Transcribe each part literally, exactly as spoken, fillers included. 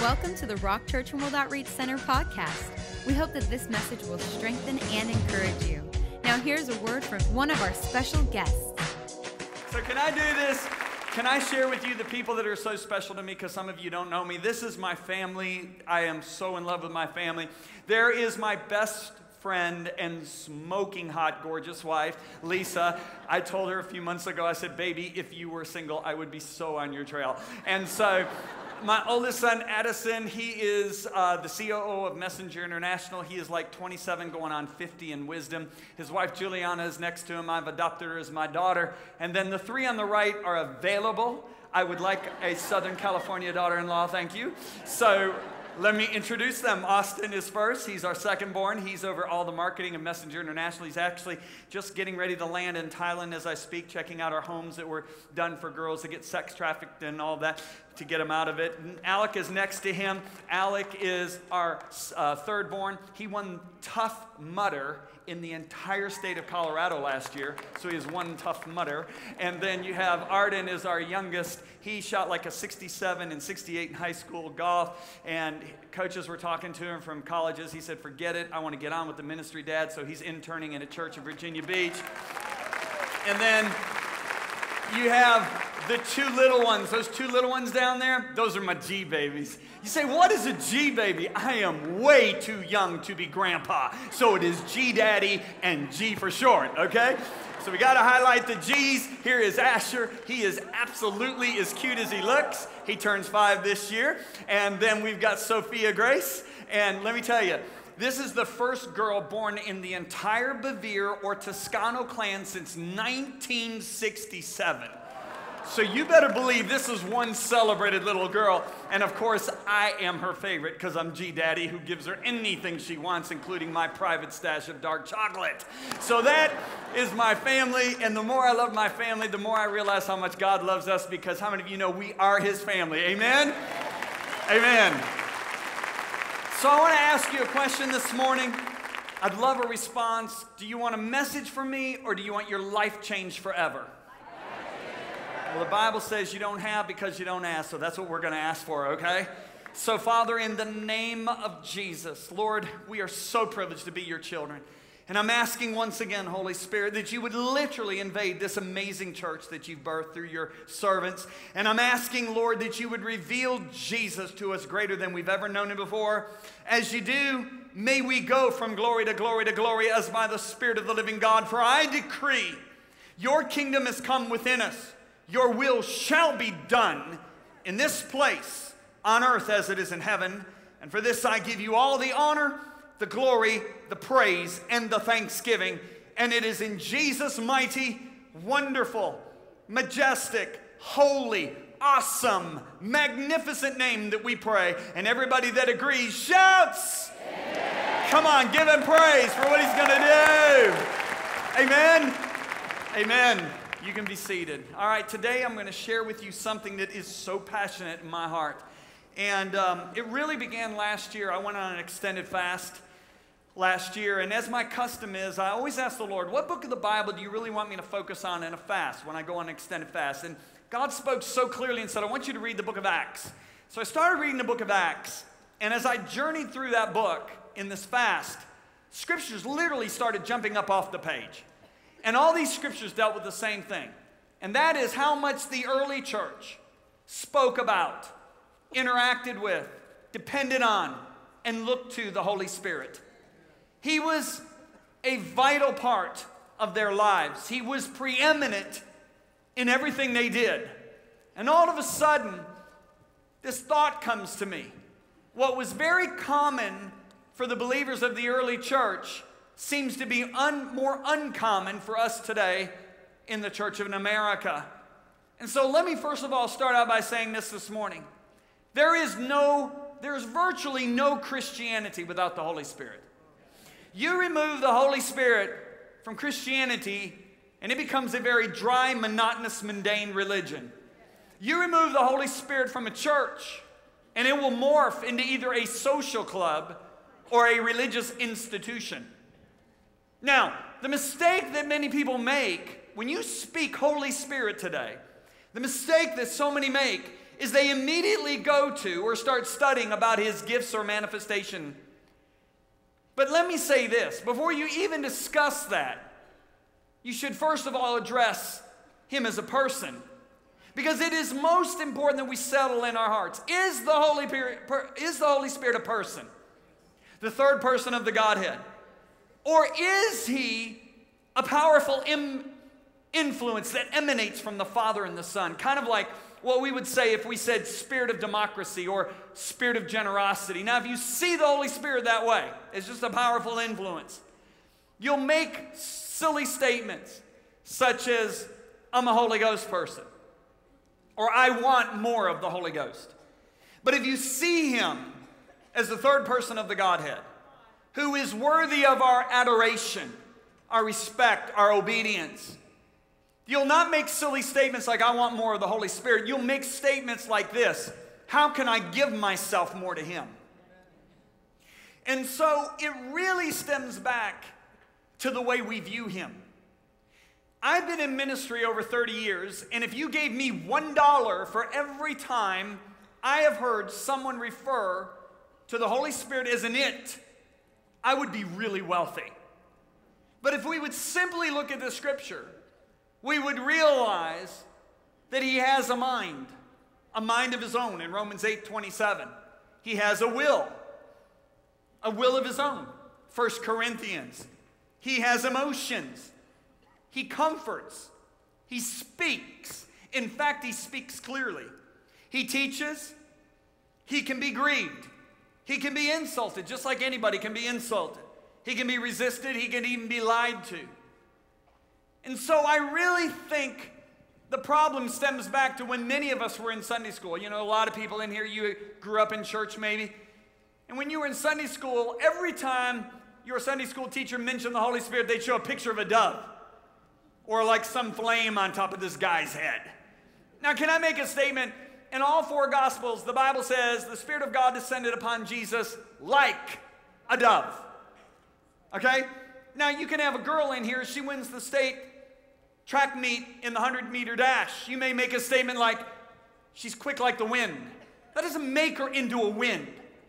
Welcome to the Rock Church and World Outreach Center podcast. We hope that this message will strengthen and encourage you. Now here's a word from one of our special guests. So can I do this? Can I share with you the people that are so special to me, because some of you don't know me? This is my family. I am so in love with my family. There is my best friend and smoking hot, gorgeous wife, Lisa. I told her a few months ago, I said, baby, if you were single, I would be so on your trail. And so my oldest son, Addison, he is uh, the C O O of Messenger International. He is like twenty-seven going on fifty in wisdom. His wife, Juliana, is next to him. I've adopted her as my daughter. And then the three on the right are available. I would like a Southern California daughter-in-law, thank you. So let me introduce them. Austin is first. He's our second born. He's over all the marketing of Messenger International. He's actually just getting ready to land in Thailand as I speak, checking out our homes that were done for girls that get sex trafficked and all that to get them out of it. And Alec is next to him. Alec is our uh, third born. He won Tough Mudder in the entire state of Colorado last year, so he has one Tough Mudder. And then you have Arden is our youngest. He shot like a sixty-seven and sixty-eight in high school golf, and coaches were talking to him from colleges. He said, forget it, I want to get on with the ministry, Dad, so he's interning in a church in Virginia Beach. And then you have the two little ones. Those two little ones down there, those are my G babies. You say, what is a G baby? I am way too young to be grandpa. So it is G daddy and G for short, okay? So we got to highlight the G's. Here is Asher. He is absolutely as cute as he looks. He turns five this year. And then we've got Sophia Grace. And let me tell you, this is the first girl born in the entire Bevere or Toscano clan since nineteen sixty-seven. So you better believe this is one celebrated little girl. And of course, I am her favorite because I'm G-Daddy, who gives her anything she wants, including my private stash of dark chocolate. So that is my family. And the more I love my family, the more I realize how much God loves us, because how many of you know we are his family? Amen? Amen. So I want to ask you a question this morning. I'd love a response. Do you want a message from me, or do you want your life changed forever? Well, the Bible says you don't have because you don't ask, so that's what we're going to ask for, okay? So, Father, in the name of Jesus, Lord, we are so privileged to be your children. And I'm asking once again, Holy Spirit, that you would literally invade this amazing church that you've birthed through your servants. And I'm asking, Lord, that you would reveal Jesus to us greater than we've ever known him before. As you do, may we go from glory to glory to glory as by the Spirit of the living God. For I decree your kingdom has come within us. Your will shall be done in this place on earth as it is in heaven. And for this I give you all the honor, the glory, the praise, and the thanksgiving. And it is in Jesus' mighty, wonderful, majestic, holy, awesome, magnificent name that we pray. And everybody that agrees shouts. Amen. Come on, give him praise for what he's going to do. Amen. Amen. You can be seated. All right, today I'm going to share with you something that is so passionate in my heart. And um, it really began last year. I went on an extended fast last year. And as my custom is, I always ask the Lord, what book of the Bible do you really want me to focus on in a fast when I go on an extended fast? And God spoke so clearly and said, I want you to read the book of Acts. So I started reading the book of Acts. And as I journeyed through that book in this fast, scriptures literally started jumping up off the page. And all these scriptures dealt with the same thing. And that is how much the early church spoke about, interacted with, depended on, and looked to the Holy Spirit. He was a vital part of their lives. He was preeminent in everything they did. And all of a sudden, this thought comes to me. What was very common for the believers of the early church seems to be un, more uncommon for us today in the Church of America. And so let me first of all start out by saying this this morning. There is no, there is virtually no Christianity without the Holy Spirit. You remove the Holy Spirit from Christianity and it becomes a very dry, monotonous, mundane religion. You remove the Holy Spirit from a church and it will morph into either a social club or a religious institution. Now, the mistake that many people make when you speak Holy Spirit today, the mistake that so many make is they immediately go to or start studying about his gifts or manifestation. But let me say this, before you even discuss that, you should first of all address him as a person. Because it is most important that we settle in our hearts. Is the Holy Spirit, is the Holy Spirit a person? The third person of the Godhead? Or is he a powerful im- influence that emanates from the Father and the Son? Kind of like what we would say if we said spirit of democracy or spirit of generosity. Now, if you see the Holy Spirit that way, it's just a powerful influence. You'll make silly statements such as, I'm a Holy Ghost person, or I want more of the Holy Ghost. But if you see him as the third person of the Godhead, who is worthy of our adoration, our respect, our obedience, you'll not make silly statements like, I want more of the Holy Spirit. You'll make statements like this: how can I give myself more to him? And so it really stems back to the way we view him. I've been in ministry over thirty years, and if you gave me one dollar for every time I have heard someone refer to the Holy Spirit as an it, I would be really wealthy. But if we would simply look at the scripture, we would realize that he has a mind, a mind of his own in Romans eight twenty-seven. He has a will, a will of his own. First Corinthians. He has emotions. He comforts. He speaks. In fact, he speaks clearly. He teaches. He can be grieved. He can be insulted, just like anybody can be insulted. He can be resisted. He can even be lied to. And so I really think the problem stems back to when many of us were in Sunday school. You know, a lot of people in here, you grew up in church maybe. And when you were in Sunday school, every time your Sunday school teacher mentioned the Holy Spirit, they'd show a picture of a dove or like some flame on top of this guy's head. Now, can I make a statement? In all four Gospels, the Bible says the Spirit of God descended upon Jesus like a dove. Okay? Now, you can have a girl in here, she wins the state track meet in the hundred meter dash. You may make a statement like, she's quick like the wind. That doesn't make her into a wind.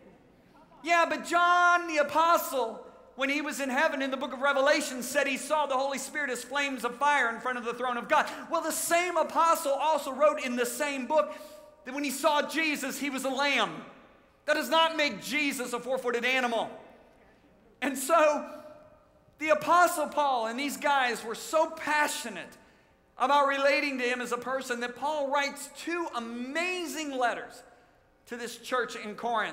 Yeah, but John the Apostle, when he was in heaven in the book of Revelation, said he saw the Holy Spirit as flames of fire in front of the throne of God. Well, the same apostle also wrote in the same book that when he saw Jesus, he was a lamb. That does not make Jesus a four-footed animal. And so the Apostle Paul and these guys were so passionate about relating to him as a person that Paul writes two amazing letters to this church in Corinth.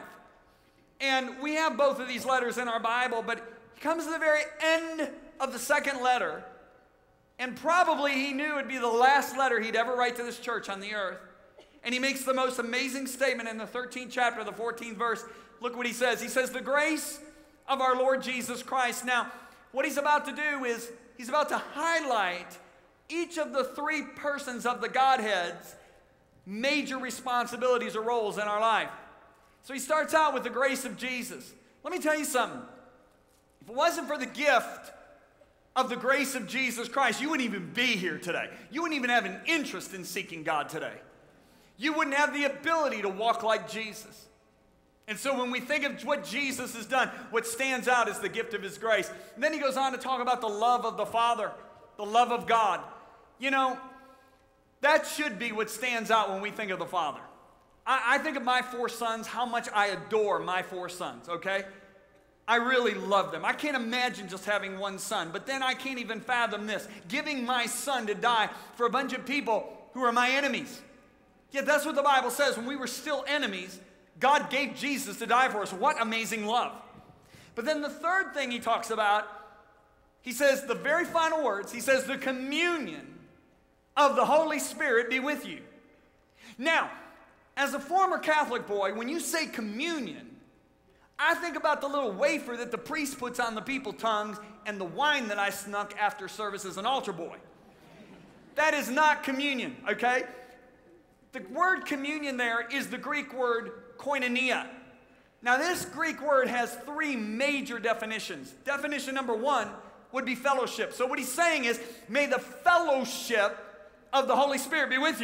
And we have both of these letters in our Bible, but he comes to the very end of the second letter, and probably he knew it would be the last letter he'd ever write to this church on the earth. And he makes the most amazing statement in the thirteenth chapter, the fourteenth verse. Look what he says. He says, the grace of our Lord Jesus Christ. Now, what he's about to do is he's about to highlight each of the three persons of the Godhead's major responsibilities or roles in our life. So he starts out with the grace of Jesus. Let me tell you something. If it wasn't for the gift of the grace of Jesus Christ, you wouldn't even be here today. You wouldn't even have an interest in seeking God today. You wouldn't have the ability to walk like Jesus. And so when we think of what Jesus has done, what stands out is the gift of his grace. And then he goes on to talk about the love of the Father, the love of God. You know, that should be what stands out when we think of the Father. I, I think of my four sons, how much I adore my four sons, okay? I really love them. I can't imagine just having one son, but then I can't even fathom this, giving my son to die for a bunch of people who are my enemies. Yet that's what the Bible says. When we were still enemies, God gave Jesus to die for us. What amazing love. But then the third thing he talks about, he says the very final words, he says the communion of the Holy Spirit be with you. Now, as a former Catholic boy, when you say communion, I think about the little wafer that the priest puts on the people's tongues and the wine that I snuck after service as an altar boy. That is not communion, okay? The word communion there is the Greek word koinonia. Now, this Greek word has three major definitions. Definition number one would be fellowship. So what he's saying is, may the fellowship of the Holy Spirit be with you.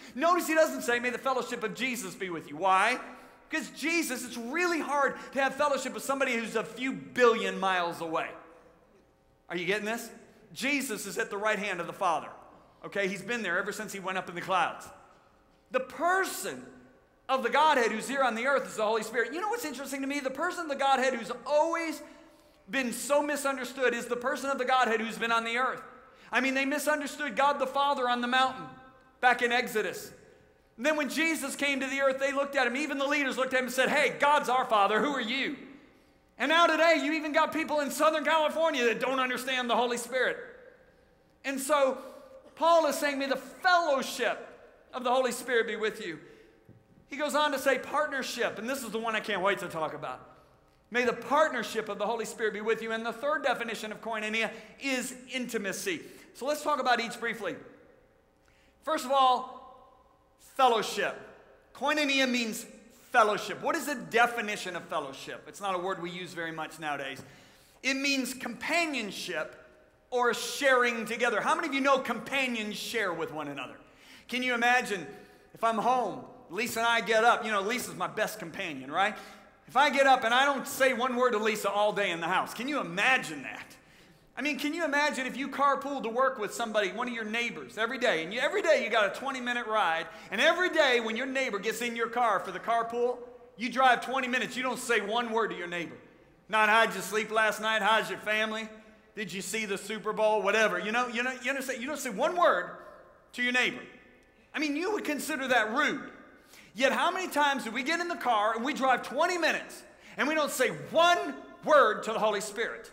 Notice he doesn't say, may the fellowship of Jesus be with you. Why? Because Jesus, it's really hard to have fellowship with somebody who's a few billion miles away. Are you getting this? Jesus is at the right hand of the Father. Okay, he's been there ever since he went up in the clouds. The person of the Godhead who's here on the earth is the Holy Spirit. You know what's interesting to me? The person of the Godhead who's always been so misunderstood is the person of the Godhead who's been on the earth. I mean, they misunderstood God the Father on the mountain back in Exodus. And then when Jesus came to the earth, they looked at him. Even the leaders looked at him and said, hey, God's our Father. Who are you? And now today, you even got people in Southern California that don't understand the Holy Spirit. And so Paul is saying, may the fellowship of the Holy Spirit be with you. He goes on to say partnership, and this is the one I can't wait to talk about. May the partnership of the Holy Spirit be with you. And the third definition of koinonia is intimacy. So let's talk about each briefly. First of all, fellowship. Koinonia means fellowship. What is the definition of fellowship? It's not a word we use very much nowadays. It means companionship or sharing together. How many of you know companions share with one another? Can you imagine if I'm home, Lisa and I get up, you know, Lisa's my best companion, right? If I get up and I don't say one word to Lisa all day in the house, can you imagine that? I mean, can you imagine if you carpool to work with somebody, one of your neighbors, every day, and you, every day you got a twenty minute ride, and every day when your neighbor gets in your car for the carpool, you drive twenty minutes, you don't say one word to your neighbor. Not, how'd you sleep last night? How's your family? Did you see the Super Bowl? Whatever. You know, you know, you understand? You don't say one word to your neighbor. I mean, you would consider that rude. Yet how many times do we get in the car and we drive twenty minutes and we don't say one word to the Holy Spirit?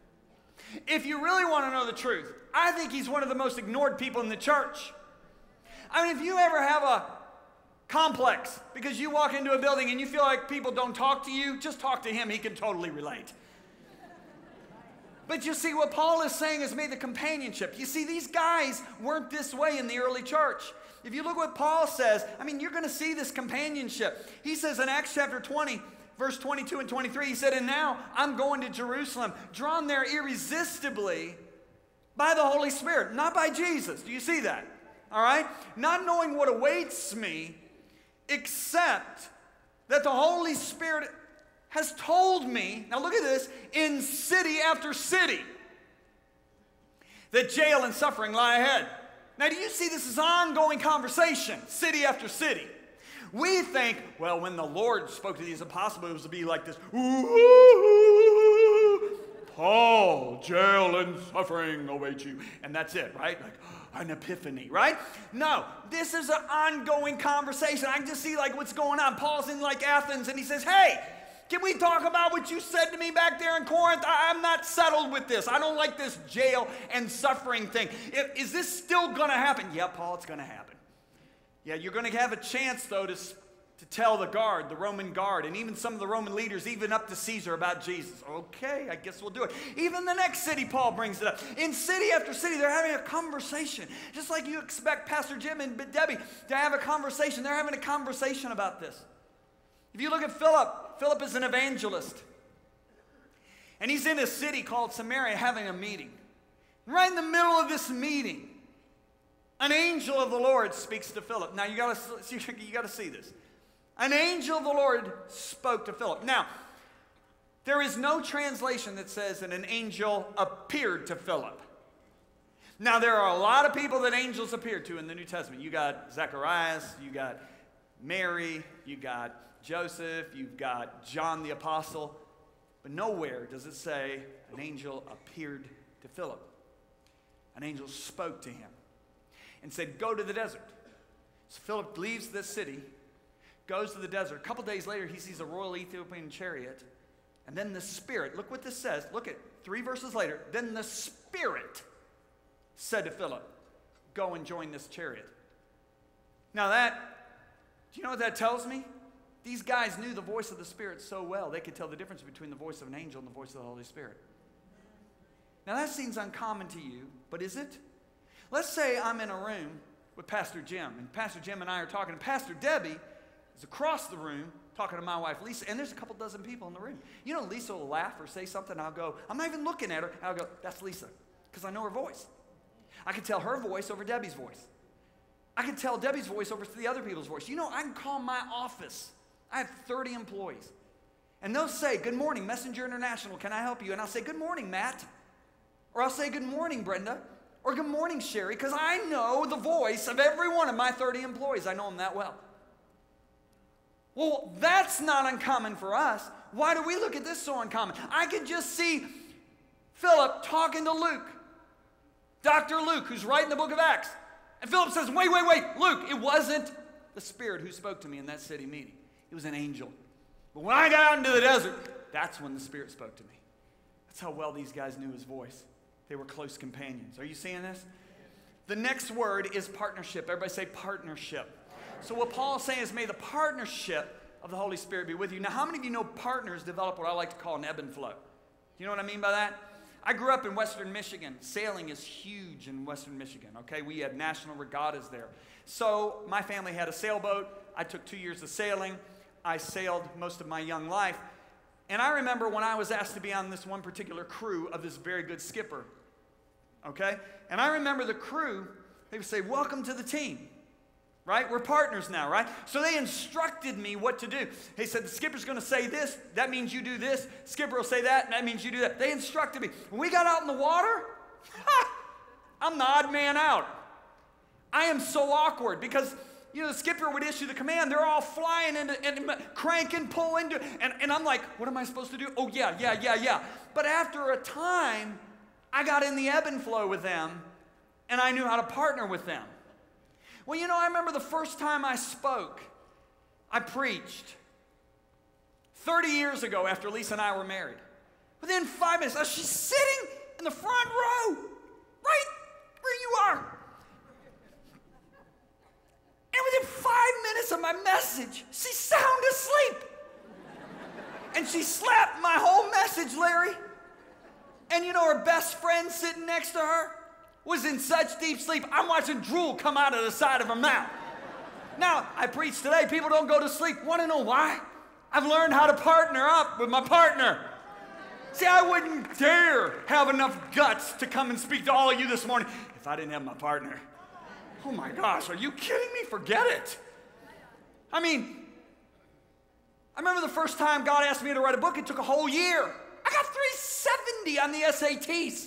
If you really want to know the truth, I think he's one of the most ignored people in the church. I mean, if you ever have a complex because you walk into a building and you feel like people don't talk to you, just talk to him. He can totally relate. But you see, what Paul is saying is made the companionship. You see, these guys weren't this way in the early church. If you look what Paul says, I mean, you're going to see this companionship. He says in Acts chapter twenty, verse twenty-two and twenty-three, he said, and now I'm going to Jerusalem, drawn there irresistibly by the Holy Spirit, not by Jesus. Do you see that? All right? Not knowing what awaits me, except that the Holy Spirit has told me, now look at this, in city after city, that jail and suffering lie ahead. Now, do you see this is ongoing conversation, city after city? We think, well, when the Lord spoke to these apostles, it was to be like this, ooh, Paul, jail and suffering await you. And that's it, right? Like an epiphany, right? No, this is an ongoing conversation. I can just see like what's going on. Paul's in like Athens and he says, hey, can we talk about what you said to me back there in Corinth? I, I'm not settled with this. I don't like this jail and suffering thing. If, is this still going to happen? Yeah, Paul, it's going to happen. Yeah, you're going to have a chance, though, to, to tell the guard, the Roman guard, and even some of the Roman leaders, even up to Caesar, about Jesus. Okay, I guess we'll do it. Even the next city, Paul brings it up. In city after city, they're having a conversation. Just like you expect Pastor Jim and Debbie to have a conversation. They're having a conversation about this. If you look at Philip, Philip is an evangelist. And he's in a city called Samaria having a meeting. Right in the middle of this meeting, an angel of the Lord speaks to Philip. Now, you got to you got to see this. An angel of the Lord spoke to Philip. Now, there is no translation that says that an angel appeared to Philip. Now, there are a lot of people that angels appeared to in the New Testament. You got Zacharias, you got Mary, you got Joseph, you've got John the Apostle. But nowhere does it say an angel appeared to Philip. An angel spoke to him and said, go to the desert. So Philip leaves this city, goes to the desert. A couple days later, he sees a royal Ethiopian chariot. And then the Spirit, look what this says. Look at three verses later. Then the Spirit said to Philip, go and join this chariot. Now that, do you know what that tells me? These guys knew the voice of the Spirit so well, they could tell the difference between the voice of an angel and the voice of the Holy Spirit. Now that seems uncommon to you, but is it? Let's say I'm in a room with Pastor Jim, and Pastor Jim and I are talking, and Pastor Debbie is across the room talking to my wife Lisa, and there's a couple dozen people in the room. You know, Lisa will laugh or say something, and I'll go, I'm not even looking at her, and I'll go, that's Lisa, because I know her voice. I can tell her voice over Debbie's voice. I can tell Debbie's voice over to the other people's voice. You know, I can call my office. I have thirty employees. And they'll say, good morning, Messenger International, can I help you? And I'll say, good morning, Matt. Or I'll say, good morning, Brenda. Or good morning, Sherry, because I know the voice of every one of my thirty employees. I know them that well. Well, that's not uncommon for us. Why do we look at this so uncommon? I could just see Philip talking to Luke, Doctor Luke, who's writing the book of Acts. And Philip says, wait, wait, wait, Luke, it wasn't the Spirit who spoke to me in that city meeting. It was an angel. But when I got out into the desert, that's when the Spirit spoke to me. That's how well these guys knew his voice. They were close companions. Are you seeing this? The next word is partnership. Everybody say partnership. So what Paul's saying is, may the partnership of the Holy Spirit be with you. Now, how many of you know partners develop what I like to call an ebb and flow? Do you know what I mean by that? I grew up in Western Michigan. Sailing is huge in Western Michigan, okay? We had national regattas there. So my family had a sailboat. I took two years of sailing. I sailed most of my young life. And I remember when I was asked to be on this one particular crew of this very good skipper, okay? And I remember the crew, they would say, welcome to the team. Right? We're partners now, right? So they instructed me what to do. They said, the skipper's going to say this. That means you do this. Skipper will say that. And that means you do that. They instructed me. When we got out in the water, I'm the odd man out. I am so awkward because, you know, the skipper would issue the command. They're all flying and, and cranking, pulling. And, and I'm like, what am I supposed to do? Oh, yeah, yeah, yeah, yeah. But after a time, I got in the ebb and flow with them, and I knew how to partner with them. Well, you know, I remember the first time I spoke, I preached thirty years ago after Lisa and I were married. Within five minutes, she's sitting in the front row, right where you are. And within five minutes of my message, she's sound asleep. And she slept my whole message, Larry. And you know, her best friend sitting next to her was in such deep sleep, I'm watching drool come out of the side of her mouth. Now, I preach today, people don't go to sleep. Want to know why? I've learned how to partner up with my partner. See, I wouldn't dare have enough guts to come and speak to all of you this morning if I didn't have my partner. Oh my gosh, are you kidding me? Forget it. I mean, I remember the first time God asked me to write a book, it took a whole year. I got three seventy on the S A Ts.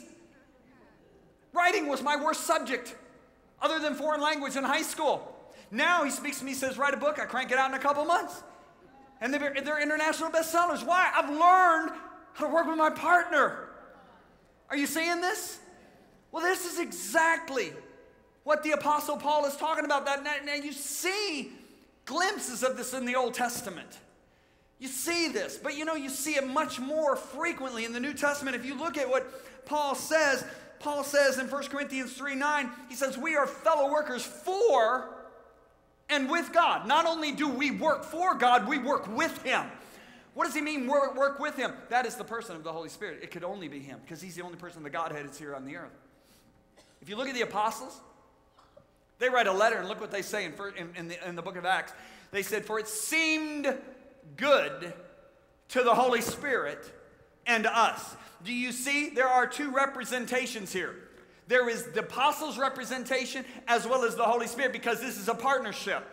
Writing was my worst subject, other than foreign language in high school. Now he speaks to me, says, write a book. I crank it out in a couple months. And they're, they're international bestsellers. Why? I've learned how to work with my partner. Are you seeing this? Well, this is exactly what the Apostle Paul is talking about. That now you see glimpses of this in the Old Testament. You see this, but you know, you see it much more frequently in the New Testament. If you look at what Paul says, Paul says in First Corinthians three nine, he says, we are fellow workers for and with God. Not only do we work for God, we work with him. What does he mean, work, work with him? That is the person of the Holy Spirit. It could only be him, because he's the only person of the Godhead that's here on the earth. If you look at the apostles, they write a letter, and look what they say in, in, in, the, in the book of Acts. They said, for it seemed good to the Holy Spirit and to us. Do you see? There are two representations here. There is the apostles' representation as well as the Holy Spirit, because this is a partnership.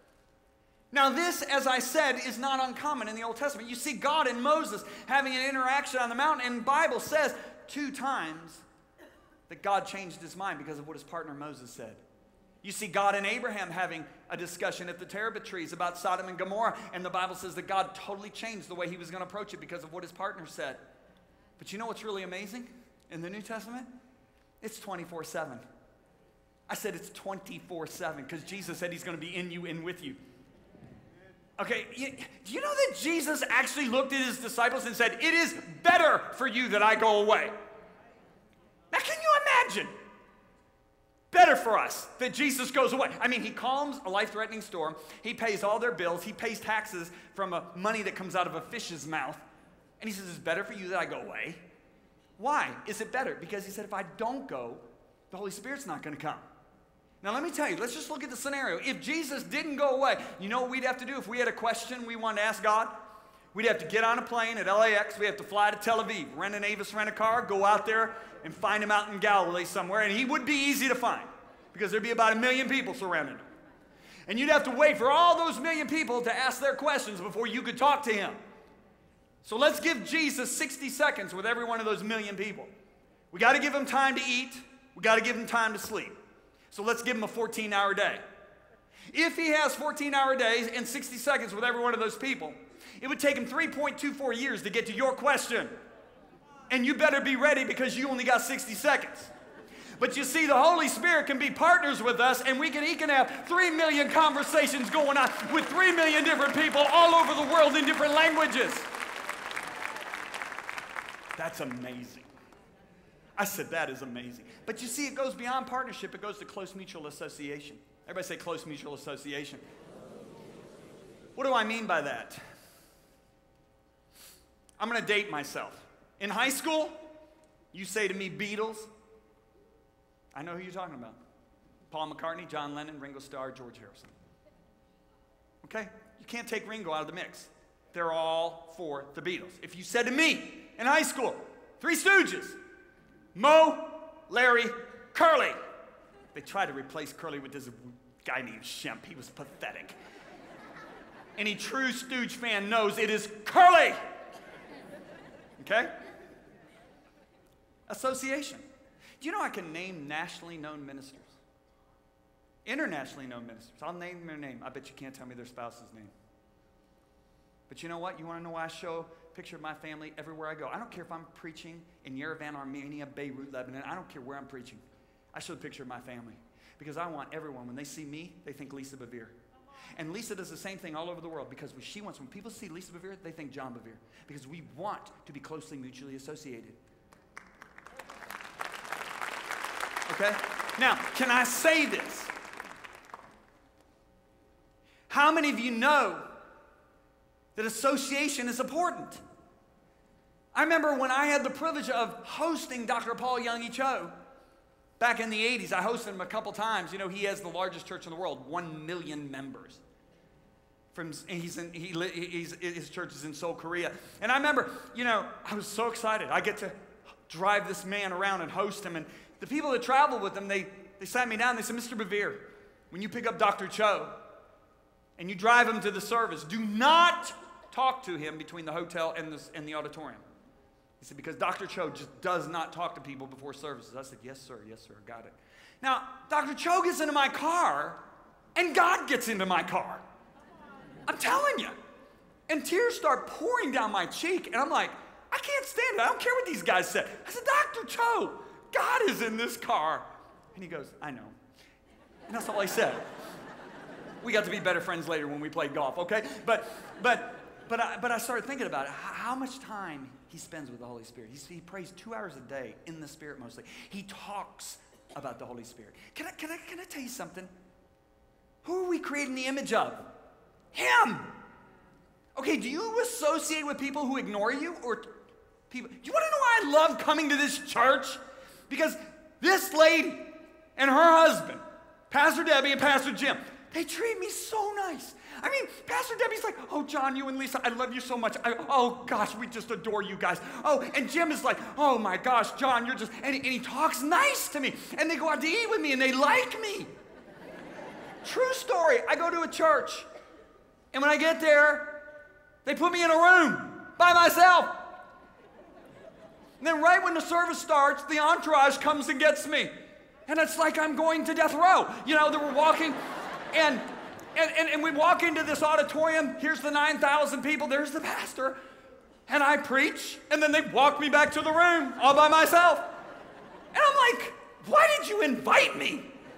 Now this, as I said, is not uncommon in the Old Testament. You see God and Moses having an interaction on the mountain, and the Bible says two times that God changed his mind because of what his partner Moses said. You see God and Abraham having a discussion at the terebinth trees about Sodom and Gomorrah, and the Bible says that God totally changed the way he was going to approach it because of what his partner said. But you know what's really amazing in the New Testament? It's twenty-four seven. I said it's twenty-four seven because Jesus said he's going to be in you and with you. Okay, you, do you know that Jesus actually looked at his disciples and said, it is better for you that I go away? Now can you imagine? Better for us that Jesus goes away. I mean, he calms a life-threatening storm. He pays all their bills. He pays taxes from a money that comes out of a fish's mouth. And he says, it's better for you that I go away. Why is it better? Because he said, if I don't go, the Holy Spirit's not going to come. Now, let me tell you, let's just look at the scenario. If Jesus didn't go away, you know what we'd have to do if we had a question we wanted to ask God? We'd have to get on a plane at L A X. We have to fly to Tel Aviv, rent an Avis rent-a-car, go out there and find him out in Galilee somewhere, and he would be easy to find. because there'd be about a million people surrounding him. And you'd have to wait for all those million people to ask their questions before you could talk to him. So let's give Jesus sixty seconds with every one of those million people. We got to give him time to eat. We got to give him time to sleep. So let's give him a fourteen hour day. If he has fourteen hour days and sixty seconds with every one of those people, it would take him three point two four years to get to your question. And you better be ready because you only got sixty seconds. But you see, the Holy Spirit can be partners with us, and we can, he can have three million conversations going on with three million different people all over the world in different languages. That's amazing. I said, that is amazing. But you see, it goes beyond partnership. It goes to close mutual association. Everybody say close mutual association. What do I mean by that? I'm going to date myself. In high school, you say to me, Beatles. I know who you're talking about. Paul McCartney, John Lennon, Ringo Starr, George Harrison. Okay? You can't take Ringo out of the mix. They're all for the Beatles. If you said to me in high school, Three Stooges, Moe, Larry, Curly. They tried to replace Curly with this guy named Shemp. He was pathetic. Any true Stooge fan knows it is Curly. Okay? Association. Do you know I can name nationally known ministers? Internationally known ministers. I'll name their name. I bet you can't tell me their spouse's name. But you know what? You want to know why I show a picture of my family everywhere I go? I don't care if I'm preaching in Yerevan, Armenia, Beirut, Lebanon. I don't care where I'm preaching. I show a picture of my family because I want everyone, when they see me, they think Lisa Bevere. And Lisa does the same thing all over the world because she wants, when people see Lisa Bevere, they think John Bevere because we want to be closely mutually associated. Okay? Now, can I say this? How many of you know that association is important? I remember when I had the privilege of hosting Doctor Paul Yonggi Cho back in the eighties. I hosted him a couple times. You know, he has the largest church in the world, one million members. From, he's in, he, he's, his church is in Seoul, Korea. And I remember, you know, I was so excited. I get to drive this man around and host him. And the people that traveled with him, they, they sat me down. They said, Mister Bevere, when you pick up Doctor Cho and you drive him to the service, do not talk to him between the hotel and the, and the auditorium. He said, because Doctor Cho just does not talk to people before services. I said, yes, sir, yes, sir, got it. Now, Doctor Cho gets into my car, and God gets into my car. I'm telling you. And tears start pouring down my cheek, and I'm like, I can't stand it. I don't care what these guys say. I said, Doctor Cho, God is in this car. And he goes, I know. And that's all I said. We got to be better friends later when we played golf, okay? But, but, but, I, but I started thinking about it. How much time he spends with the Holy Spirit. He, he prays two hours a day in the Spirit mostly. He talks about the Holy Spirit. Can I, can I, can I tell you something? Who are we creating the image of? Him. Okay, do you associate with people who ignore you or people? Do you want to know why I love coming to this church? Because this lady and her husband, Pastor Debbie and Pastor Jim, they treat me so nice. I mean, Pastor Debbie's like, oh, John, you and Lisa, I love you so much. I, oh, gosh, we just adore you guys. Oh, and Jim is like, oh, my gosh, John, you're just, and, and he talks nice to me. And they go out to eat with me, and they like me. True story. I go to a church, and when I get there, they put me in a room by myself. And then right when the service starts, the entourage comes and gets me. And it's like I'm going to death row. You know, they were walking, and... And, and, and we walk into this auditorium. Here's the nine thousand people. There's the pastor. And I preach. And then they walk me back to the room all by myself. And I'm like, why did you invite me?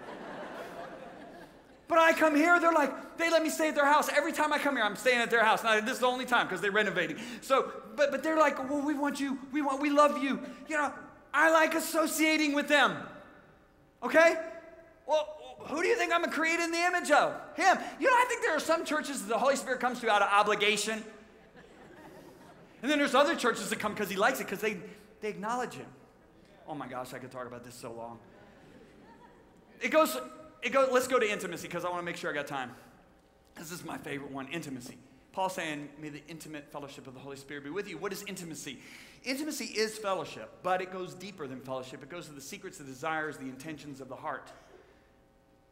But I come here. They're like, they let me stay at their house. Every time I come here, I'm staying at their house. Now, this is the only time because they're renovating. So, but, but they're like, well, we want you. We want, we love you. You know, I like associating with them. Okay? Well, who do you think I'm created in the image of? Him. You know, I think there are some churches that the Holy Spirit comes to out of obligation. And then there's other churches that come because he likes it, because they, they acknowledge him. Oh my gosh, I could talk about this so long. It goes, it goes, let's go to intimacy, because I want to make sure I got time. This is my favorite one, intimacy. Paul saying, may the intimate fellowship of the Holy Spirit be with you. What is intimacy? Intimacy is fellowship, but it goes deeper than fellowship. It goes to the secrets, the desires, the intentions of the heart.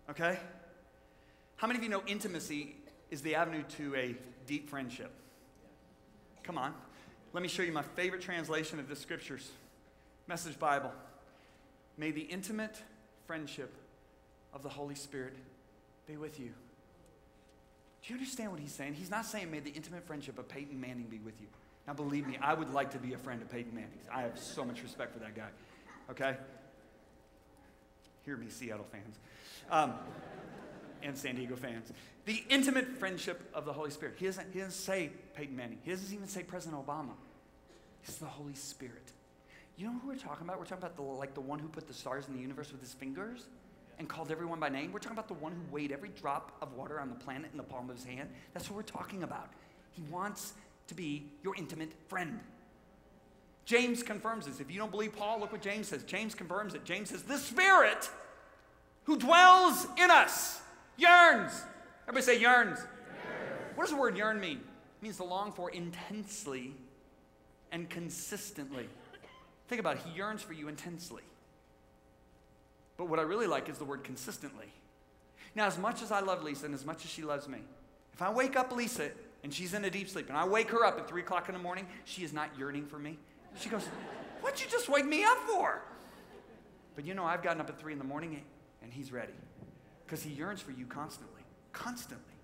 Okay? How many of you know intimacy is the avenue to a deep friendship? Come on. Let me show you my favorite translation of the scriptures. Message Bible. May the intimate friendship of the Holy Spirit be with you. Do you understand what he's saying? He's not saying may the intimate friendship of Peyton Manning be with you. Now believe me, I would like to be a friend of Peyton Manning's. I have so much respect for that guy. Okay? Hear me, Seattle fans. Um, and San Diego fans. The intimate friendship of the Holy Spirit. He doesn't, he doesn't say Peyton Manning. He doesn't even say President Obama. It's the Holy Spirit. You know who we're talking about? We're talking about the, like the one who put the stars in the universe with his fingers and called everyone by name. We're talking about the one who weighed every drop of water on the planet in the palm of his hand. That's what we're talking about. He wants to be your intimate friend. James confirms this. If you don't believe Paul, look what James says. James confirms it. James says, the Spirit who dwells in us yearns. Everybody say yearns. Yearns. What does the word yearn mean? It means to long for intensely and consistently. Think about it. He yearns for you intensely. But what I really like is the word consistently. Now, as much as I love Lisa and as much as she loves me, if I wake up Lisa and she's in a deep sleep and I wake her up at three o'clock in the morning, she is not yearning for me. She goes, what'd you just wake me up for? But you know, I've gotten up at three in the morning and he's ready because he yearns for you constantly. Constantly.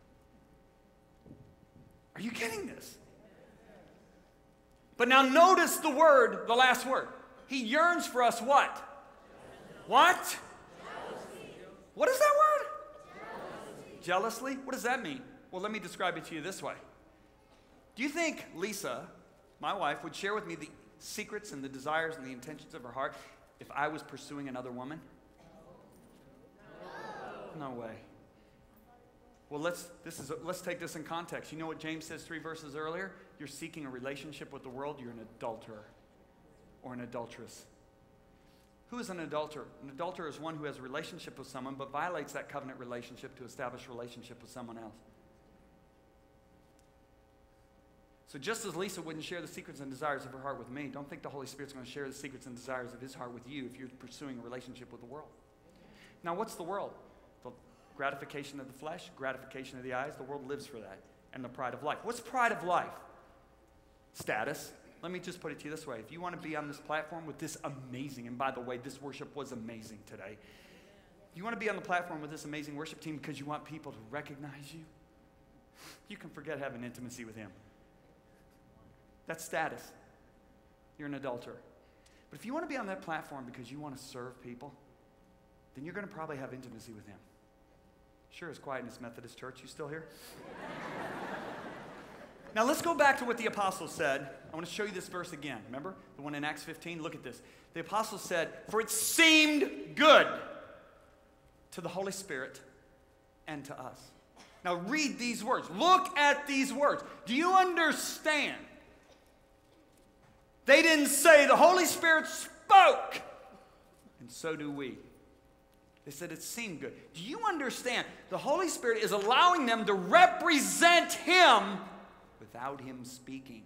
Are you getting this? But now notice the word, the last word. He yearns for us what? What? Jealousy. What is that word? Jealousy. Jealously? What does that mean? Well, let me describe it to you this way. Do you think Lisa, my wife, would share with me the secrets and the desires and the intentions of her heart if I was pursuing another woman? No, no way. Well, let's, this is a, let's take this in context. You know what James says three verses earlier? You're seeking a relationship with the world, you're an adulterer or an adulteress. Who is an adulterer? An adulterer is one who has a relationship with someone but violates that covenant relationship to establish a relationship with someone else. So just as Lisa wouldn't share the secrets and desires of her heart with me, don't think the Holy Spirit's going to share the secrets and desires of his heart with you if you're pursuing a relationship with the world. Now, what's the world? The gratification of the flesh, gratification of the eyes. The world lives for that. And the pride of life. What's pride of life? Status. Let me just put it to you this way. If you want to be on this platform with this amazing, and by the way, this worship was amazing today. You want to be on the platform with this amazing worship team because you want people to recognize you? You can forget having intimacy with him. That's status. You're an adulterer. But if you want to be on that platform because you want to serve people, then you're going to probably have intimacy with him. Sure, it's quiet in this Methodist church. You still here? Now let's go back to what the apostles said. I want to show you this verse again. Remember? The one in Acts fifteen? Look at this. The apostles said, for it seemed good to the Holy Spirit and to us. Now read these words. Look at these words. Do you understand? They didn't say the Holy Spirit spoke, and so do we. They said it seemed good. Do you understand? The Holy Spirit is allowing them to represent him without him speaking.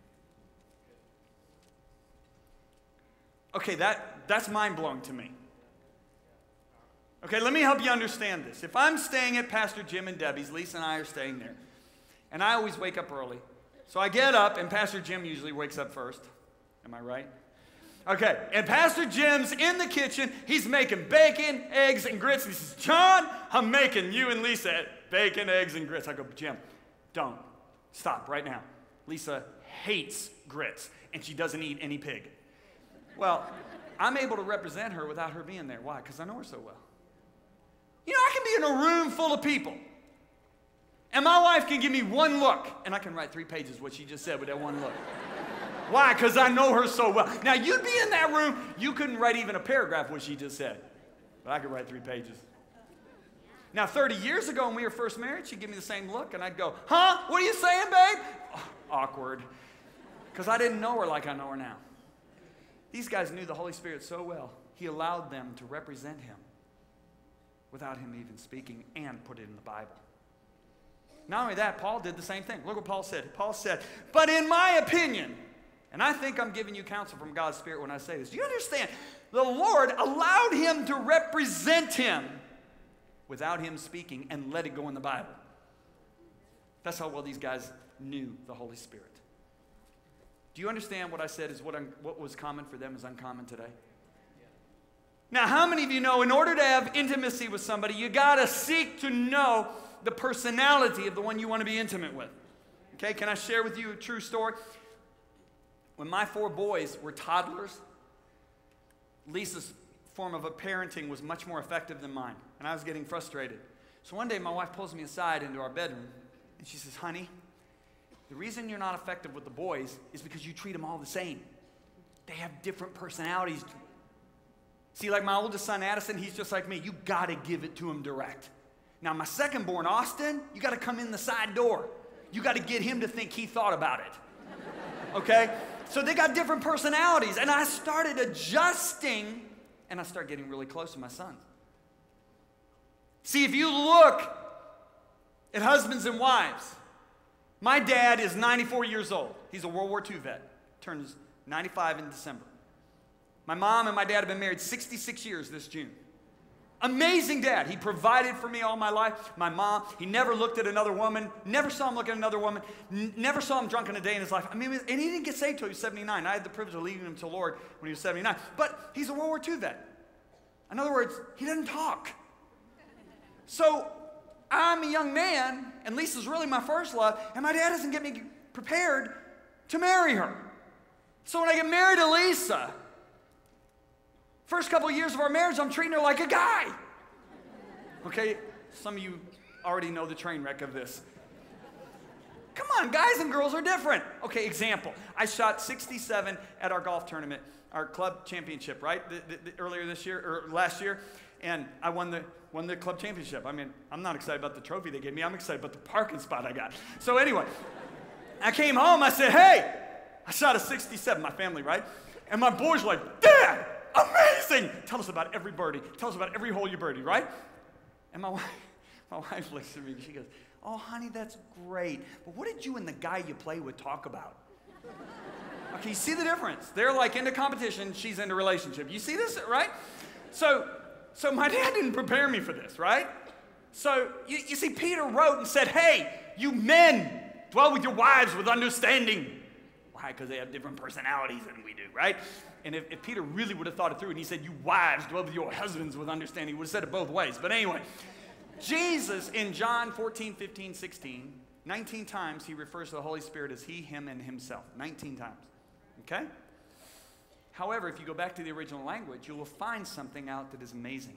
Okay, that, that's mind-blowing to me. Okay, let me help you understand this. If I'm staying at Pastor Jim and Debbie's, Lisa and I are staying there, and I always wake up early. So I get up, and Pastor Jim usually wakes up first. Am I right? Okay, and Pastor Jim's in the kitchen. He's making bacon, eggs, and grits. And he says, John, I'm making you and Lisa bacon, eggs, and grits. I go, Jim, don't. Stop right now. Lisa hates grits, and she doesn't eat any pig. Well, I'm able to represent her without her being there. Why? Because I know her so well. You know, I can be in a room full of people, and my wife can give me one look, and I can write three pages what she just said with that one look. Why? Because I know her so well. Now, you'd be in that room, you couldn't write even a paragraph what she just said, but I could write three pages. Now, thirty years ago when we were first married, she'd give me the same look, and I'd go, huh? What are you saying, babe? Oh, awkward. Because I didn't know her like I know her now. These guys knew the Holy Spirit so well, he allowed them to represent him without him even speaking and put it in the Bible. Not only that, Paul did the same thing. Look what Paul said. Paul said, but in my opinion, and I think I'm giving you counsel from God's Spirit when I say this. Do you understand? The Lord allowed him to represent him without him speaking and let it go in the Bible. That's how well these guys knew the Holy Spirit. Do you understand what I said is what, un- what was common for them is uncommon today? Now, how many of you know in order to have intimacy with somebody, you got to seek to know the personality of the one you want to be intimate with? Okay, can I share with you a true story? When my four boys were toddlers, Lisa's form of a parenting was much more effective than mine, and I was getting frustrated. So one day my wife pulls me aside into our bedroom, and she says, honey, the reason you're not effective with the boys is because you treat them all the same. They have different personalities. See, like my oldest son, Addison, he's just like me. You got to give it to him direct. Now, my second born, Austin, you got to come in the side door. You got to get him to think he thought about it. Okay? So they got different personalities. And I started adjusting, and I started getting really close to my sons. See, if you look at husbands and wives, my dad is ninety-four years old. He's a World War Two vet. Turns ninety-five in December. My mom and my dad have been married sixty-six years this June. Amazing dad. He provided for me all my life. My mom, he never looked at another woman. Never saw him look at another woman. N- never saw him drunk in a day in his life. I mean, and he didn't get saved till he was seventy-nine. I had the privilege of leading him to the Lord when he was seventy-nine. But he's a World War Two vet. In other words, he doesn't talk. So I'm a young man, and Lisa's really my first love, and my dad doesn't get me prepared to marry her. So when I get married to Lisa, first couple of years of our marriage, I'm treating her like a guy. Okay, some of you already know the train wreck of this. Come on, guys and girls are different. Okay, example. I shot sixty-seven at our golf tournament, our club championship, right? The, the, the, earlier this year, or last year, and I won the won the club championship. I mean, I'm not excited about the trophy they gave me. I'm excited about the parking spot I got. So anyway, I came home. I said, hey, I shot a sixty-seven, my family, right? And my boys were like, Dad, amazing! Tell us about every birdie. Tell us about every hole you birdie, right? And my wife, my wife looks at me and she goes, oh, honey, that's great. But what did you and the guy you play with talk about? Okay, you see the difference? They're like into competition. She's into relationship. You see this, right? So, so my dad didn't prepare me for this, right? So you, you see, Peter wrote and said, hey, you men, dwell with your wives with understanding. Why? Because they have different personalities than we do, right? And if, if Peter really would have thought it through and he said, you wives, dwell with your husbands with understanding, he would have said it both ways. But anyway, Jesus in John fourteen, fifteen, sixteen, nineteen times he refers to the Holy Spirit as he, him, and himself. nineteen times. Okay? However, if you go back to the original language, you will find something out that is amazing.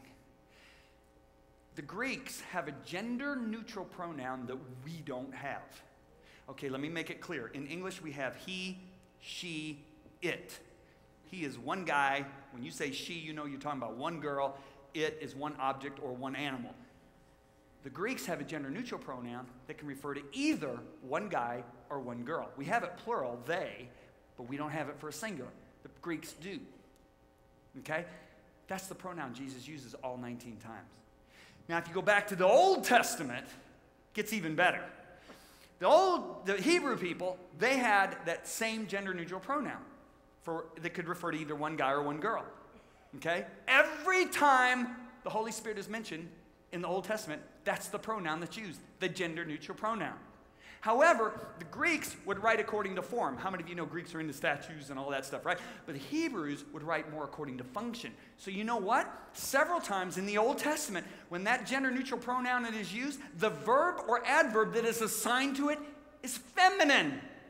The Greeks have a gender-neutral pronoun that we don't have. Okay, let me make it clear. In English, we have he, she, it. He is one guy. When you say she, you know you're talking about one girl. It is one object or one animal. The Greeks have a gender-neutral pronoun that can refer to either one guy or one girl. We have it plural, they, but we don't have it for a singular. The Greeks do. Okay? That's the pronoun Jesus uses all nineteen times. Now, if you go back to the Old Testament, it gets even better. The old, the Hebrew people, they had that same gender-neutral pronoun for that could refer to either one guy or one girl. Okay? Every time the Holy Spirit is mentioned in the Old Testament, that's the pronoun that's used, the gender-neutral pronoun. However, the Greeks would write according to form. How many of you know Greeks are into statues and all that stuff, right? But the Hebrews would write more according to function. So you know what? Several times in the Old Testament, when that gender-neutral pronoun is used, the verb or adverb that is assigned to it is feminine.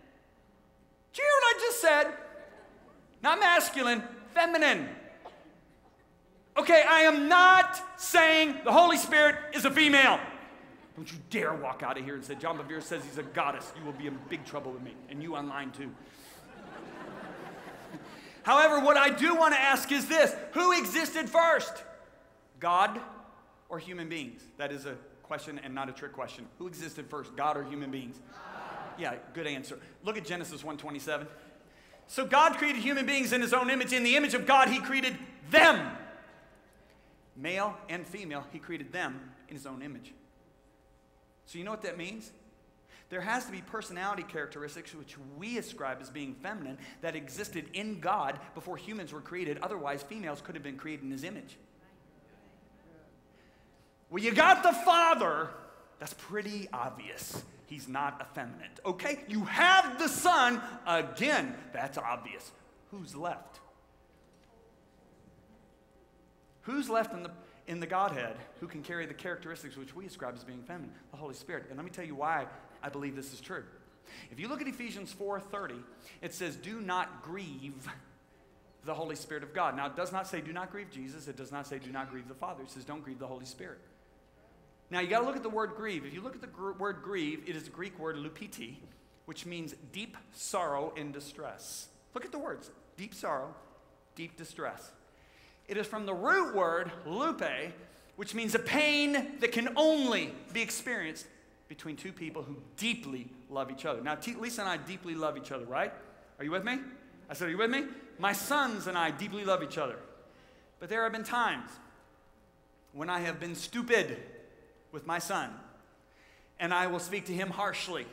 Did you hear what I just said? Not masculine, feminine. Okay, I am not saying the Holy Spirit is a female. Don't you dare walk out of here and say, John Bevere says he's a goddess. You will be in big trouble with me, and you online too. However, what I do want to ask is this. Who existed first? God or human beings? That is a question and not a trick question. Who existed first, God or human beings? God. Yeah, good answer. Look at Genesis one twenty-seven. So God created human beings in his own image. In the image of God, he created them. Male and female, he created them in his own image. So you know what that means? There has to be personality characteristics which we ascribe as being feminine that existed in God before humans were created. Otherwise, females could have been created in his image. Well, you got the Father. That's pretty obvious. He's not effeminate, okay? You have the Son. Again, that's obvious. Who's left? Who's left in the, in the Godhead who can carry the characteristics which we ascribe as being feminine? The Holy Spirit. And let me tell you why I believe this is true. If you look at Ephesians four thirty, it says, do not grieve the Holy Spirit of God. Now, it does not say do not grieve Jesus. It does not say do not grieve the Father. It says don't grieve the Holy Spirit. Now, you got to look at the word grieve. If you look at the gr- word grieve, it is the Greek word lupiti, which means deep sorrow and distress. Look at the words, deep sorrow, deep distress. It is from the root word lupe, which means a pain that can only be experienced between two people who deeply love each other. Now, T- Lisa and I deeply love each other, right? Are you with me? I said, are you with me? My sons and I deeply love each other. But there have been times when I have been stupid with my son, and I will speak to him harshly.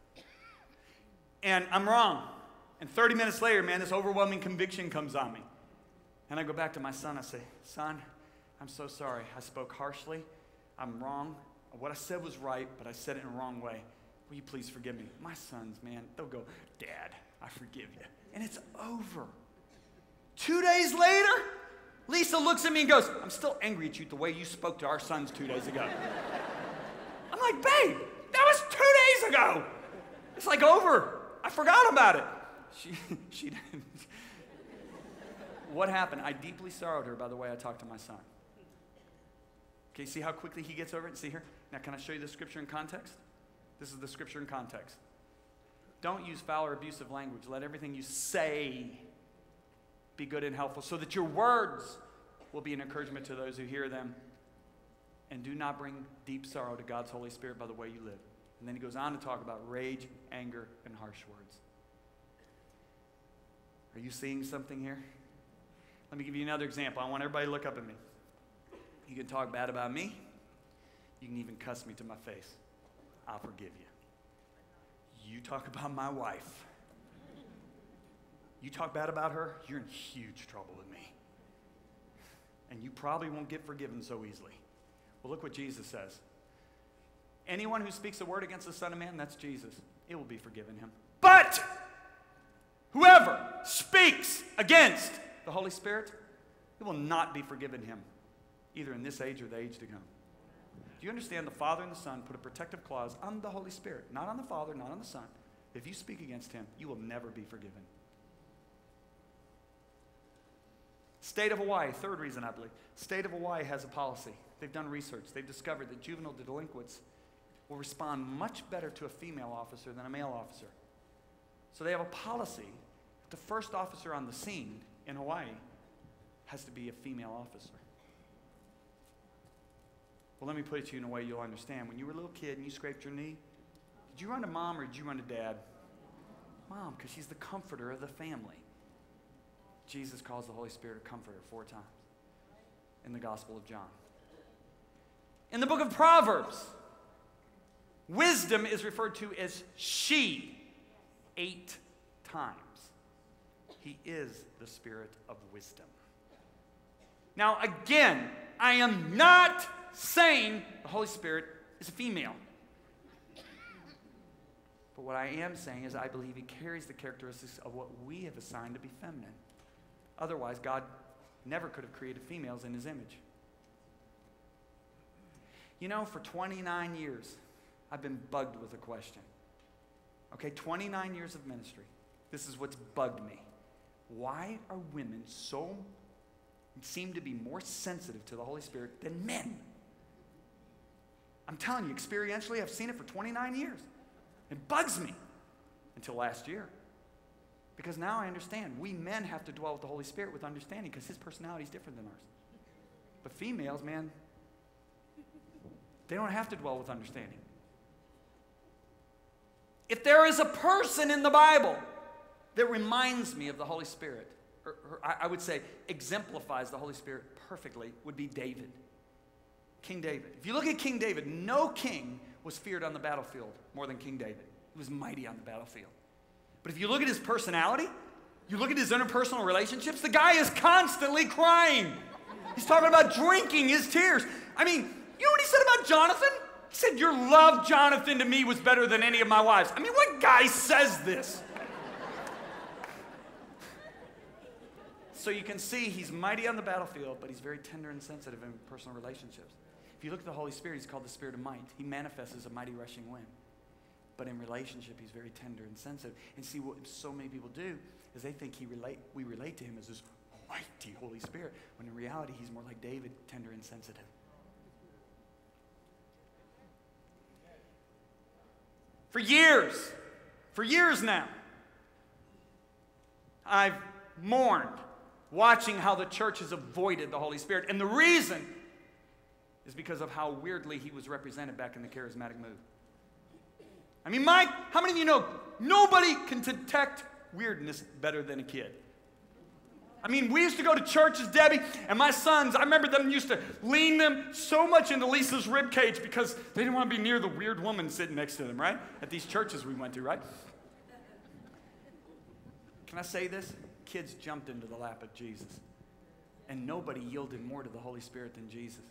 And I'm wrong. And thirty minutes later, man, this overwhelming conviction comes on me. And I go back to my son, I say, son, I'm so sorry. I spoke harshly. I'm wrong. What I said was right, but I said it in the wrong way. Will you please forgive me? My sons, man, they'll go, Dad, I forgive you. And it's over. Two days later, Lisa looks at me and goes, I'm still angry at you the way you spoke to our sons two days ago. I'm like, babe, that was two days ago. It's like over. I forgot about it. She, she didn't. What happened? I deeply sorrowed her by the way I talked to my son. Okay, see how quickly he gets over it? See here? Now, can I show you the scripture in context? This is the scripture in context. Don't use foul or abusive language. Let everything you say be good and helpful so that your words will be an encouragement to those who hear them. And do not bring deep sorrow to God's Holy Spirit by the way you live. And then he goes on to talk about rage, anger, and harsh words. Are you seeing something here? Let me give you another example. I want everybody to look up at me. You can talk bad about me. You can even cuss me to my face. I'll forgive you. You talk about my wife. You talk bad about her, you're in huge trouble with me. And you probably won't get forgiven so easily. Well, look what Jesus says. Anyone who speaks a word against the Son of Man, that's Jesus. It will be forgiven him. But whoever speaks against the Holy Spirit, it will not be forgiven him, either in this age or the age to come. Do you understand the Father and the Son put a protective clause on the Holy Spirit, not on the Father, not on the Son. If you speak against him, you will never be forgiven. State of Hawaii, third reason I believe. State of Hawaii has a policy. They've done research. They've discovered that juvenile delinquents will respond much better to a female officer than a male officer. So they have a policy that the first officer on the scene in Hawaii has to be a female officer. Well, let me put it to you in a way you'll understand. When you were a little kid and you scraped your knee, did you run to mom or did you run to dad? Mom, because she's the comforter of the family. Jesus calls the Holy Spirit a comforter four times in the Gospel of John. In the book of Proverbs, wisdom is referred to as she eight times. He is the Spirit of wisdom. Now, again, I am not saying the Holy Spirit is a female. But what I am saying is I believe he carries the characteristics of what we have assigned to be feminine. Otherwise, God never could have created females in his image. You know, for twenty-nine years, I've been bugged with a question. Okay, twenty-nine years of ministry. This is what's bugged me. Why are women so, seem to be more sensitive to the Holy Spirit than men? I'm telling you, experientially, I've seen it for twenty-nine years. It bugs me until last year. Because now I understand. We men have to dwell with the Holy Spirit with understanding because his personality is different than ours. But females, man, they don't have to dwell with understanding. If there is a person in the Bible that reminds me of the Holy Spirit, or, or I, I would say exemplifies the Holy Spirit perfectly, would be David. King David. If you look at King David, no king was feared on the battlefield more than King David. He was mighty on the battlefield. But if you look at his personality, you look at his interpersonal relationships, the guy is constantly crying. He's talking about drinking his tears. I mean, you know what he he said about Jonathan? He said, your love, Jonathan, to me was better than any of my wives. I mean, what guy says this? So you can see he's mighty on the battlefield, but he's very tender and sensitive in personal relationships. If you look at the Holy Spirit, he's called the Spirit of might. He manifests as a mighty rushing wind. But in relationship, he's very tender and sensitive. And see, what so many people do is they think he relate, we relate to him as this mighty Holy Spirit, when in reality, he's more like David, tender and sensitive. For years, for years now, I've mourned watching how the church has avoided the Holy Spirit. And the reason is because of how weirdly he was represented back in the charismatic movement. I mean, Mike, how many of you know nobody can detect weirdness better than a kid? I mean, we used to go to churches, Debbie, and my sons, I remember them used to lean them so much into Lisa's rib cage because they didn't want to be near the weird woman sitting next to them, right? At these churches we went to, right? Can I say this? Kids jumped into the lap of Jesus, and nobody yielded more to the Holy Spirit than Jesus.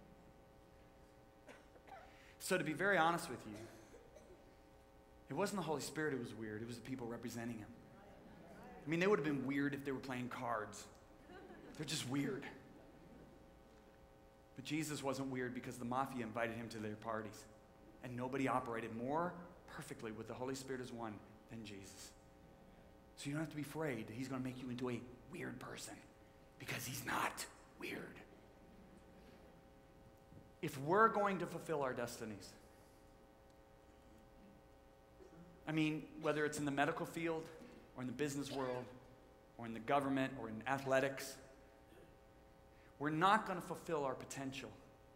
So to be very honest with you, it wasn't the Holy Spirit who was weird, it was the people representing him. I mean, they would have been weird if they were playing cards. They're just weird. But Jesus wasn't weird because the mafia invited him to their parties. And nobody operated more perfectly with the Holy Spirit as one than Jesus. So you don't have to be afraid that he's going to make you into a weird person, because he's not weird. If we're going to fulfill our destinies, I mean, whether it's in the medical field, or in the business world, or in the government, or in athletics, we're not going to fulfill our potential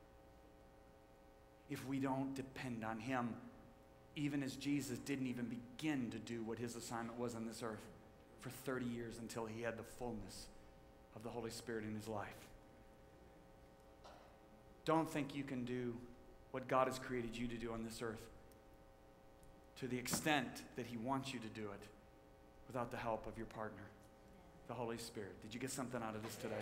if we don't depend on him, even as Jesus didn't even begin to do what his assignment was on this earth for thirty years until he had the fullness of the Holy Spirit in his life. Don't think you can do what God has created you to do on this earth to the extent that he wants you to do it without the help of your partner, the Holy Spirit. Did you get something out of this today?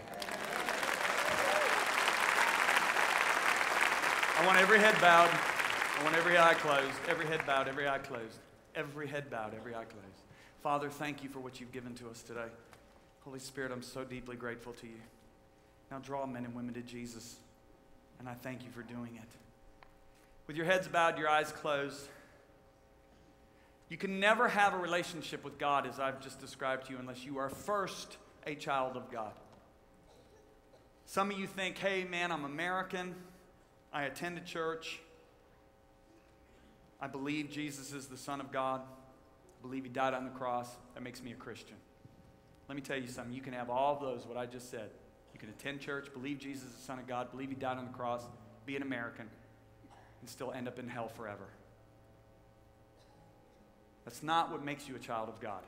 I want every head bowed. I want every eye closed. Every head bowed, every eye closed. Every head bowed, every eye closed. Father, thank you for what you've given to us today. Holy Spirit, I'm so deeply grateful to you. Now draw men and women to Jesus, and I thank you for doing it. With your heads bowed, your eyes closed, you can never have a relationship with God as I've just described to you unless you are first a child of God. Some of you think, hey man, I'm American, I attend a church, I believe Jesus is the Son of God, I believe he died on the cross, that makes me a Christian. Let me tell you something, you can have all of those, what I just said. You can attend church, believe Jesus is the Son of God, believe he died on the cross, be an American, and still end up in hell forever. That's not what makes you a child of God.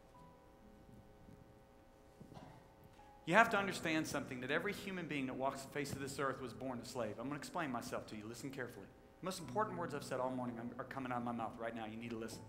You have to understand something, that every human being that walks the face of this earth was born a slave. I'm going to explain myself to you. Listen carefully. The most important words I've said all morning are coming out of my mouth right now. You need to listen.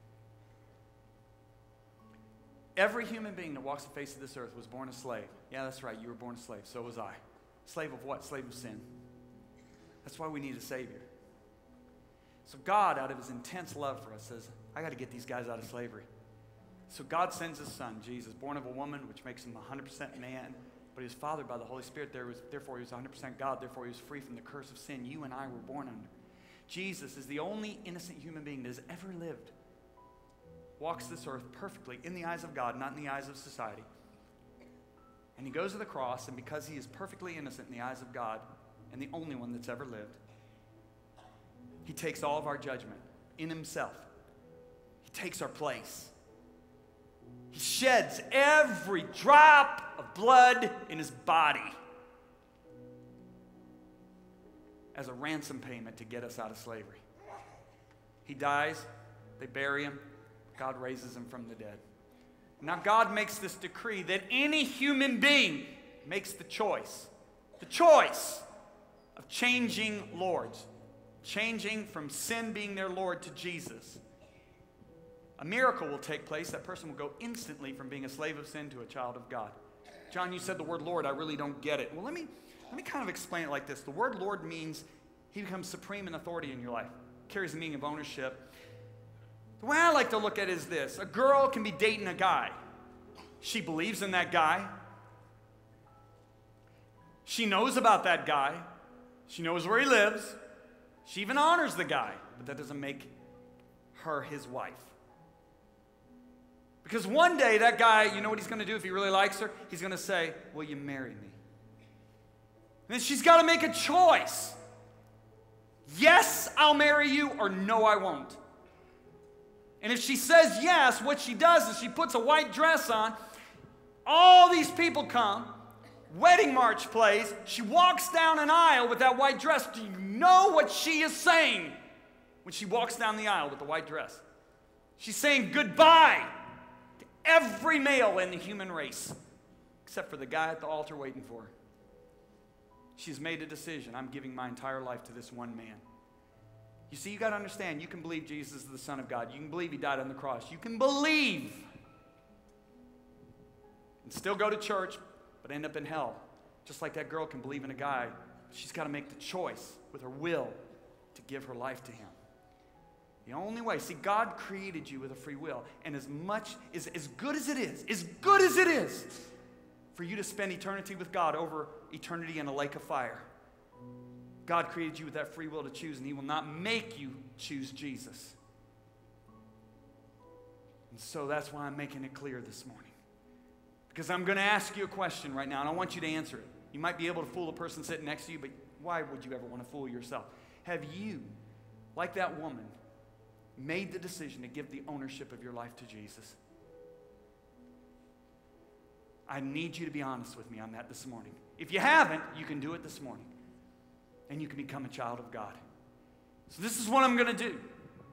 Every human being that walks the face of this earth was born a slave. Yeah, that's right. You were born a slave. So was I. Slave of what? Slave of sin. That's why we need a Savior. So God, out of his intense love for us, says, I got to get these guys out of slavery. So God sends his son, Jesus, born of a woman, which makes him one hundred percent man, but he was fathered by the Holy Spirit. There was, therefore, he was one hundred percent God. Therefore, he was free from the curse of sin you and I were born under. Jesus is the only innocent human being that has ever lived. Walks this earth perfectly in the eyes of God, not in the eyes of society. And he goes to the cross, and because he is perfectly innocent in the eyes of God, and the only one that's ever lived, he takes all of our judgment in himself. He takes our place. He sheds every drop of blood in his body as a ransom payment to get us out of slavery. He dies, they bury him, God raises him from the dead. Now God makes this decree that any human being makes the choice, the choice of changing lords. Changing from sin being their Lord to Jesus. A miracle will take place. That person will go instantly from being a slave of sin to a child of God. John, you said the word Lord. I really don't get it. Well, let me, let me kind of explain it like this. The word Lord means He becomes supreme in authority in your life. Carries the meaning of ownership. The way I like to look at it is this. A girl can be dating a guy. She believes in that guy. She knows about that guy. She knows where he lives. She even honors the guy. But that doesn't make her his wife. Because one day that guy, you know what he's going to do if he really likes her? He's going to say, will you marry me? And then she's got to make a choice. Yes, I'll marry you, or no, I won't. And if she says yes, what she does is she puts a white dress on. All these people come. Wedding march plays. She walks down an aisle with that white dress. Do you know what she is saying when she walks down the aisle with the white dress? She's saying goodbye to every male in the human race, except for the guy at the altar waiting for her. She's made a decision. I'm giving my entire life to this one man. You see, you got to understand, you can believe Jesus is the Son of God. You can believe he died on the cross. You can believe and still go to church, but end up in hell. Just like that girl can believe in a guy. She's got to make the choice with her will to give her life to him. The only way, see, God created you with a free will. And as much, as, as good as it is, as good as it is, for you to spend eternity with God over eternity in a lake of fire, God created you with that free will to choose, and he will not make you choose Jesus. And so that's why I'm making it clear this morning. Because I'm going to ask you a question right now, and I want you to answer it. You might be able to fool the person sitting next to you, but why would you ever want to fool yourself? Have you, like that woman, made the decision to give the ownership of your life to Jesus? I need you to be honest with me on that this morning. If you haven't, you can do it this morning. And you can become a child of God. So this is what I'm going to do.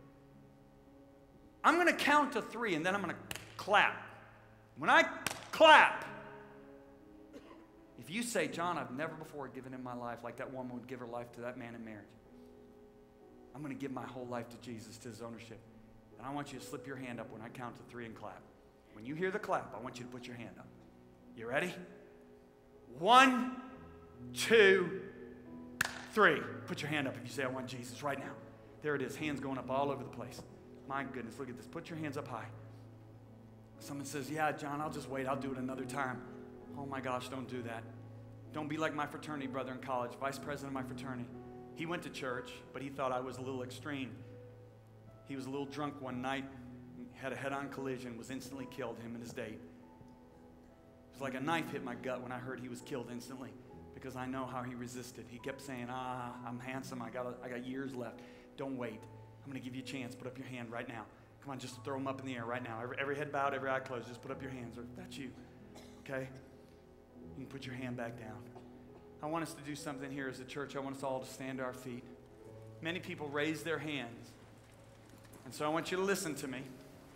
I'm going to count to three, and then I'm going to clap. When I clap, if you say, John, I've never before given him my life like that woman would give her life to that man in marriage, I'm going to give my whole life to Jesus, to his ownership. And I want you to slip your hand up when I count to three and clap. When you hear the clap, I want you to put your hand up. You ready? One, two, three. Put your hand up if you say, I want Jesus right now. There it is. Hands going up all over the place. My goodness, look at this. Put your hands up high. Someone says, yeah, John, I'll just wait. I'll do it another time. Oh my gosh, don't do that. Don't be like my fraternity brother in college, vice president of my fraternity. He went to church, but he thought I was a little extreme. He was a little drunk one night, had a head-on collision, was instantly killed, him and his date. It was like a knife hit my gut when I heard he was killed instantly, because I know how he resisted. He kept saying, ah, I'm handsome, I got, a, I got years left. Don't wait. I'm going to give you a chance. Put up your hand right now. Come on, just throw them up in the air right now. Every, every head bowed, every eye closed. Just put up your hands. Or that's you, okay? You can put your hand back down. I want us to do something here as a church. I want us all to stand to our feet. Many people raise their hands. And so I want you to listen to me.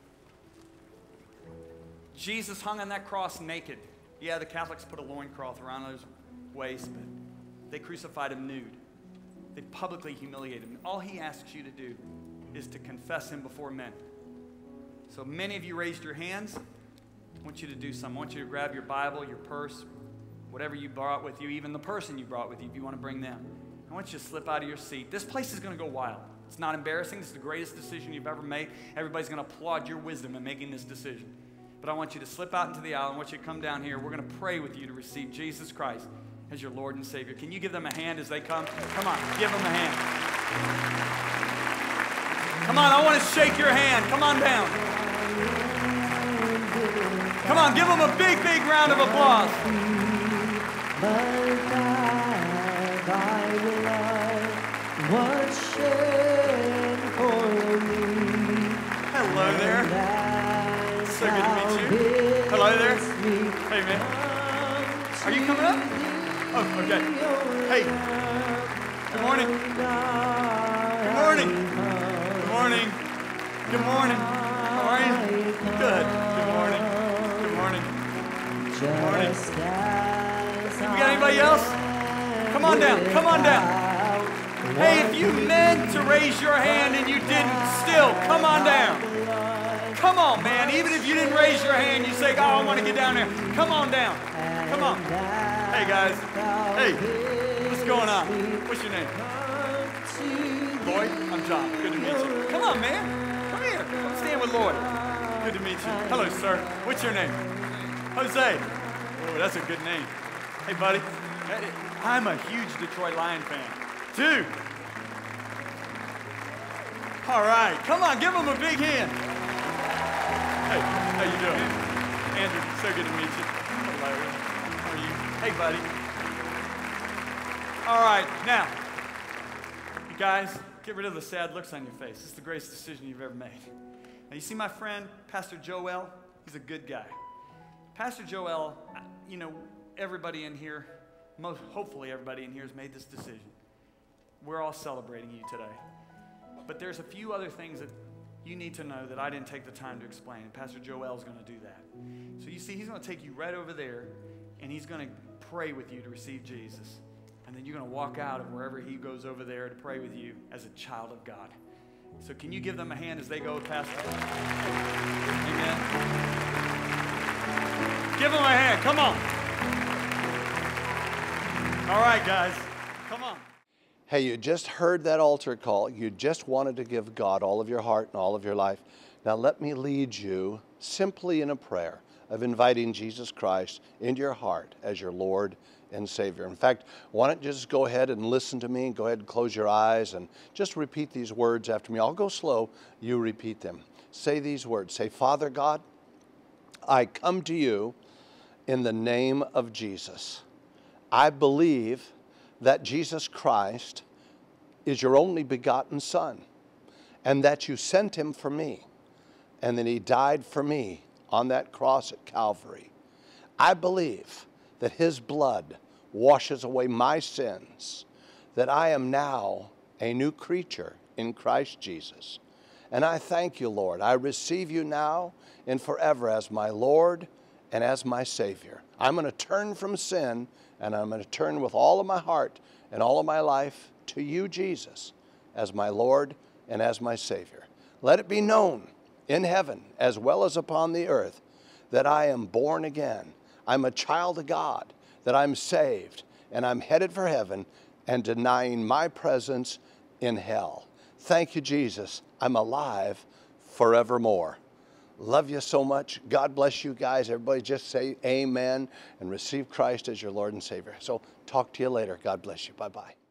Jesus hung on that cross naked. Yeah, the Catholics put a loincloth around his waist, but they crucified him nude. They publicly humiliated him. All he asks you to do is to confess him before men. So many of you raised your hands. I want you to do something. I want you to grab your Bible, your purse, whatever you brought with you, even the person you brought with you, if you want to bring them. I want you to slip out of your seat. This place is going to go wild. It's not embarrassing. This is the greatest decision you've ever made. Everybody's going to applaud your wisdom in making this decision. But I want you to slip out into the aisle. I want you to come down here. We're going to pray with you to receive Jesus Christ as your Lord and Savior. Can you give them a hand as they come? Come on, give them a hand. Come on, I want to shake your hand. Come on down. Come on, give them a big, big round of applause. Hello there. So good to meet you. Hello there. Hey, man. Are you coming up? Oh, okay. Hey. Good morning. Good morning. Good morning. Good morning. How are you? Good. Good morning. Good morning. Good morning. We got anybody else? Come on down. Come on down. Hey, if you meant to raise your hand and you didn't, still, come on down. Come on, man. Even if you didn't raise your hand, you say, oh, I want to get down there. Come on down. Come on. Hey, guys. Hey, what's going on? What's your name? Lloyd. I'm John. Good to meet you. Come on, man. Come here. Come stand with Lloyd. Good to meet you. Hello, sir. What's your name? Jose. Oh, that's a good name. Hey, buddy. Hey, I'm a huge Detroit Lion fan, too. All right. Come on. Give him a big hand. Hey, how you doing? Andrew, so good to meet you. Hello. How are you? Hey, buddy. All right. Now, you guys, get rid of the sad looks on your face. It's the greatest decision you've ever made. Now, you see my friend, Pastor Joel? He's a good guy. Pastor Joel, you know, everybody in here, most, hopefully everybody in here has made this decision. We're all celebrating you today. But there's a few other things that you need to know that I didn't take the time to explain. And Pastor Joel is going to do that. So you see, he's going to take you right over there, and he's going to pray with you to receive Jesus. And then you're going to walk out of wherever he goes over there to pray with you as a child of God. So can you give them a hand as they go with Pastor? Amen. Give them a hand. Come on. All right, guys. Come on. Hey, you just heard that altar call. You just wanted to give God all of your heart and all of your life. Now let me lead you simply in a prayer of inviting Jesus Christ into your heart as your Lord and Savior. In fact, why don't you just go ahead and listen to me. Go ahead and close your eyes and just repeat these words after me. I'll go slow. You repeat them. Say these words. Say, Father God, I come to you in the name of Jesus. I believe that Jesus Christ is your only begotten Son, and that you sent him for me, and that he died for me on that cross at Calvary. I believe that his blood washes away my sins, that I am now a new creature in Christ Jesus. And I thank you, Lord. I receive you now and forever as my Lord and as my Savior. I'm going to turn from sin, and I'm going to turn with all of my heart and all of my life to you, Jesus, as my Lord and as my Savior. Let it be known in heaven as well as upon the earth that I am born again. I'm a child of God, that I'm saved, and I'm headed for heaven and denying my presence in hell. Thank you, Jesus. I'm alive forevermore. Love you so much. God bless you guys. Everybody just say amen and receive Christ as your Lord and Savior. So talk to you later. God bless you. Bye-bye.